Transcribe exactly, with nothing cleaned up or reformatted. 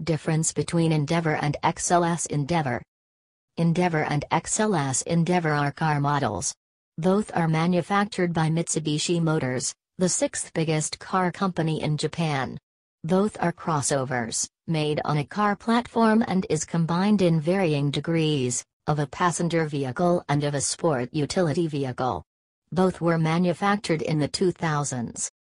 Difference between Endeavor and X L S. Endeavor Endeavor and X L S Endeavor are car models. Both are manufactured by Mitsubishi Motors, the sixth biggest car company in Japan. Both are crossovers, made on a car platform and is combined in varying degrees, of a passenger vehicle and of a sport utility vehicle. Both were manufactured in the two thousands.